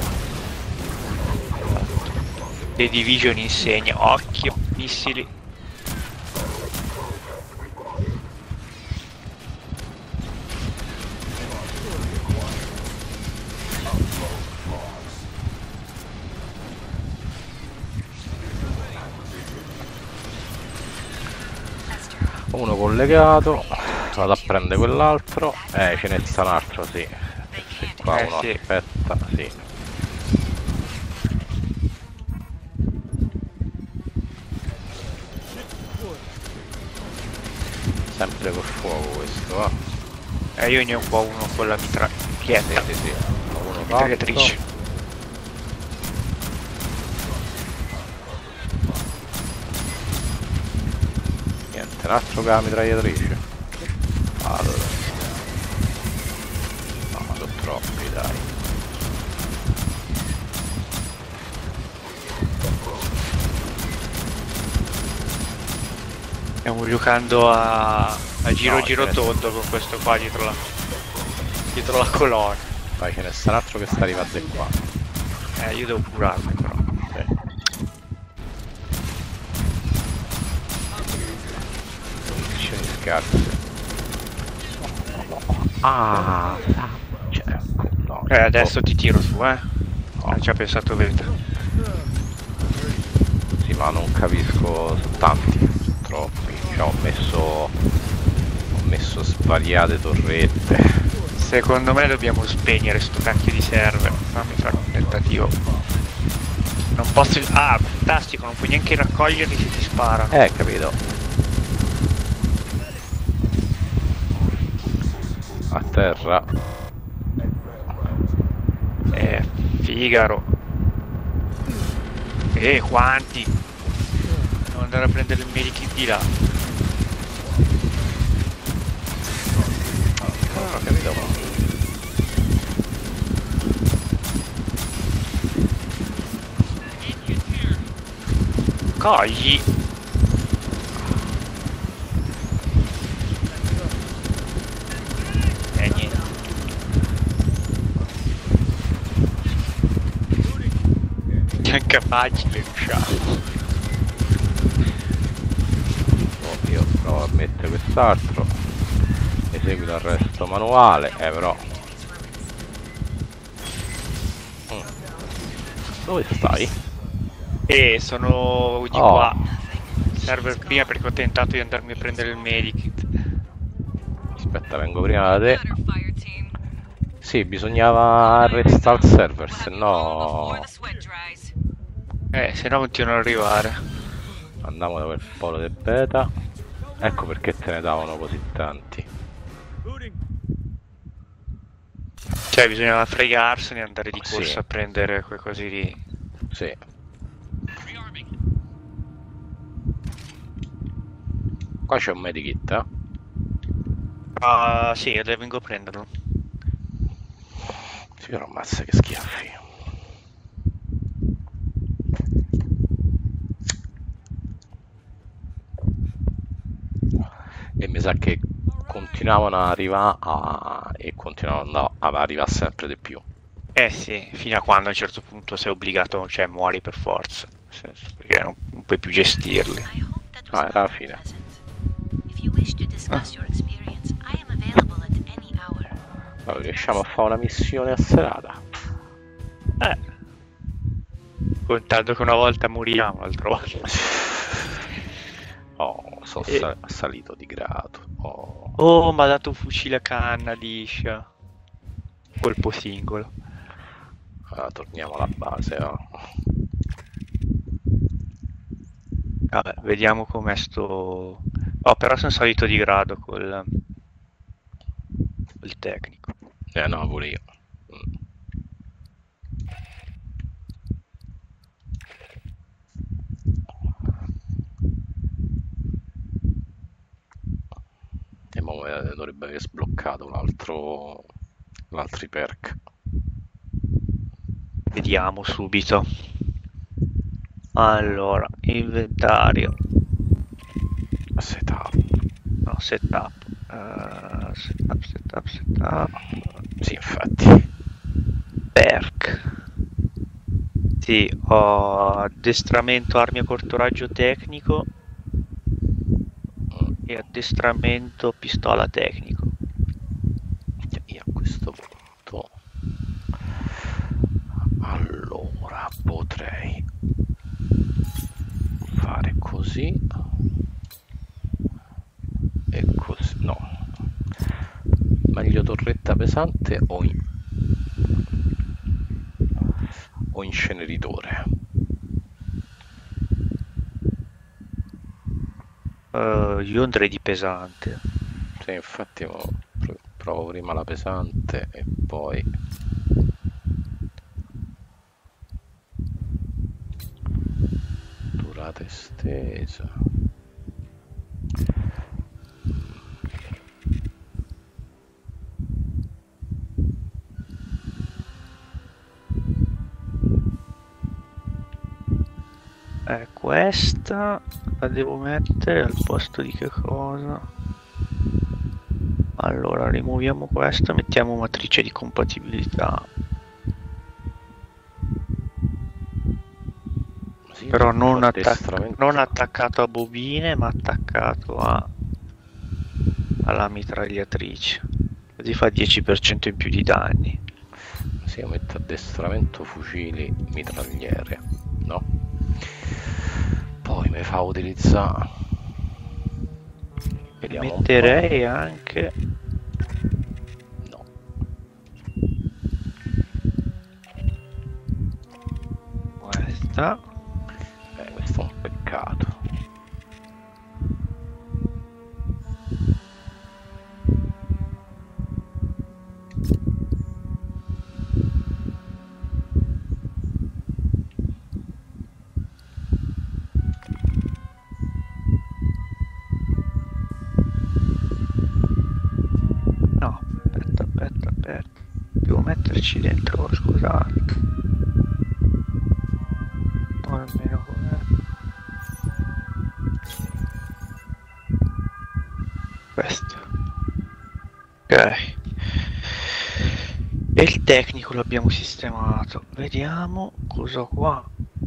The Division insegna. Occhio. Missili. Uno collegato, vado a prendere quell'altro, eh ce ne sta un altro, sì. Se qua Eh, uno sì. aspetta, sì. Sempre col fuoco questo, va. Eh, io ne ho qua uno con la mitraglietta. Sì, sì, sì. Uno Mitragliatrice. fatto. Niente, un altro che ha la mitragliatrice. Allora. No, sono troppi, dai. Stiamo giocando a, a giro No, giro ce ne- tondo con questo qua dietro la, dietro la colonna. Poi ce ne sta un altro che sta arrivando qua. Eh, io devo curarmi però. Sì. Munizioni scarse. Ah, cioè, no. Eh, adesso ti tiro su, eh. Oh, ci ha pensato Veta. Sì, ma non capisco, sono tanti, sono troppi. Cioè, ho messo. Ho messo svariate torrette. Secondo me dobbiamo spegnere sto cacchio di server. Fammi fare un tentativo. Non posso... Ah, fantastico, non puoi neanche raccoglierli se ti sparano. Eh, capito. A terra. Eh, Figaro. Eh, quanti? Devo andare a prendere il medikit di là. Non ho capito. Cogli! Eh, niente. Che facile usciamo. Oh, io provo a mettere quest'altro. Esegui l'arresto manuale, eh però. Mm. Dove stai? E sono di Oh. qua. Server prima perché ho tentato di andarmi a prendere il medikit. Aspetta, vengo prima da te. Better, fire team. Sì, bisognava arrestare il server, se Before no the sweat dries. Eh, se no continuano ad arrivare. andiamo da quel polo del beta. Ecco perché te ne davano così tanti. Booting. Cioè bisognava fregarsene e andare di Sì. corsa a prendere quei cosi lì. Sì. Qua c'è un medikit, eh? Ah, sì, adesso vengo a prenderlo. Sì, però ammazza che schiaffi. E mi sa che continuavano ad arrivare a... e continuavano ad arrivare sempre di più. Eh sì, fino a quando a un certo punto sei obbligato, cioè muori per forza. Nel senso, perché non, non puoi più gestirli. I hope that was Ah, era la not fine. unpleasant. If you wish to discuss your experience, I am available at any hour. Allora, riusciamo a fare una missione a serata. Eh. Contando che una volta moriamo, l'altra volta. Oh, sono E- sa- salito di grado. Oh. Oh, mi ha dato un fucile a canna liscia. Colpo singolo. Allora, torniamo alla base. Oh. Vabbè, vediamo com'è sto... Oh, però sono salito di grado col... il tecnico. Eh no, pure io. Mm. E mo eh, dovrebbe aver sbloccato l'altro l'altri perk. Vediamo subito. Allora, inventario. Setup. No, setup. Uh, setup, setup, setup. Sì, infatti. Perk. Sì, ho addestramento armi a corto raggio tecnico Mm. e addestramento pistola tecnico. Io a questo punto allora potrei fare così e così. No, meglio torretta pesante o, in... o inceneritore. Uh, io andrei di pesante. Sì, infatti mo pro- provo prima la pesante e poi durata estesa. Eh, questa la devo mettere al posto di che cosa? Allora, rimuoviamo questa, mettiamo matrice di compatibilità. Sì, Però io non, faccio attac- addestramento. non attaccato a bobine, ma attaccato a... alla mitragliatrice. Così fa dieci per cento in più di danni. Sì, io metto addestramento fucili mitragliere, no? Poi mi fa utilizzare. Vediamo un po'. Metterei anche... No. questa. Eh, questo è un peccato. No, aspetta, aspetta, aspetta. Devo metterci dentro, scusate. O almeno com'è. Questo. Ok. E il tecnico l'abbiamo sistemato. Vediamo cosa ho qua.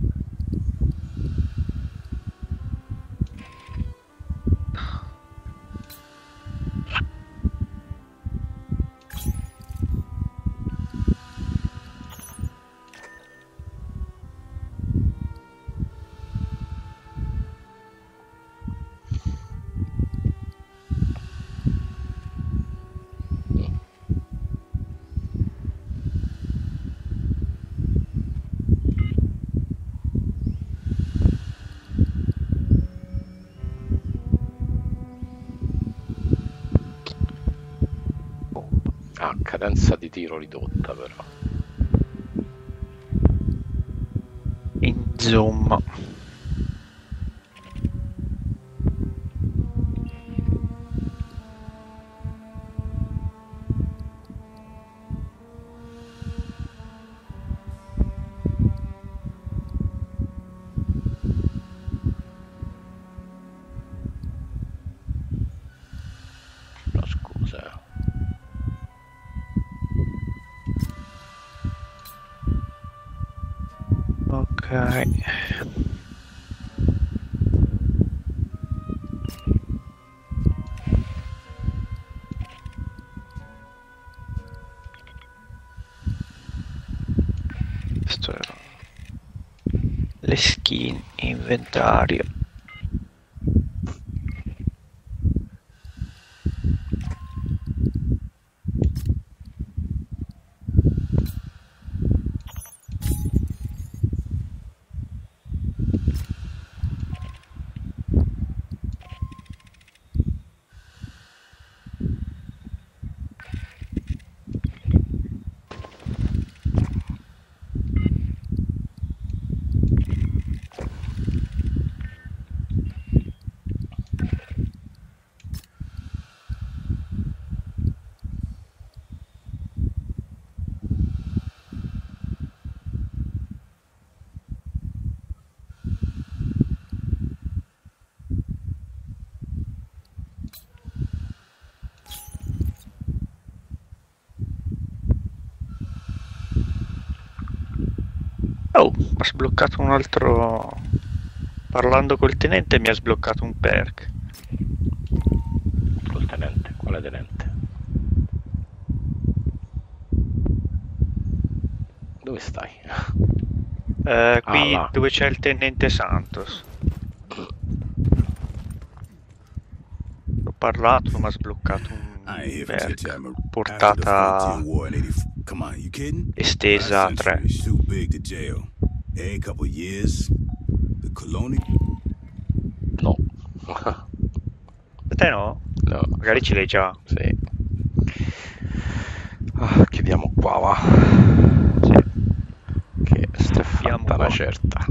Ah, cadenza di tiro ridotta però. Insomma. No, scusa. Ok. Questo era le skin inventario. Oh, ha sbloccato un altro... Parlando col tenente mi ha sbloccato un perk. Col tenente? Quale tenente? Dove stai? Eh, qui Ah, là. dove c'è il tenente Santos. Ho parlato, mi ha sbloccato I ain't un here for chit perk. chat. After the Portata fourteen war in eighty. Come on, you kidding? estesa a Five tre. centuries, too big to jail. Every couple years, the colonial. No. Te no? No. Magari ce l'hai già. Sì. Ah, chiudiamo qua, va. Sì. Che si è Chiudiamo fatta qua. una certa.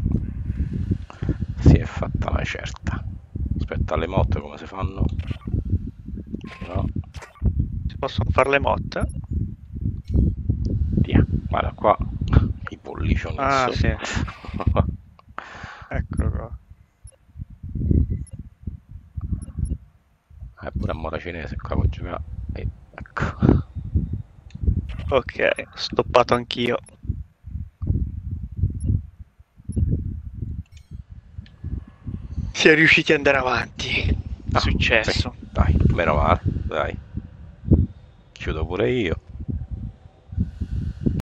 Si è fatta una certa. Aspetta, le motte come si fanno? No. Si possono fare le motte? Via. Guarda qua. I pollicioni. Ah, in sì. sopra. Eccolo qua. Eh, pure a mora cinese qua puoi giocare. Eh, ecco. Ok, stoppato anch'io. Si è riusciti ad andare avanti. È Ah, successo. sì, dai, meno male, dai. Chiudo pure io.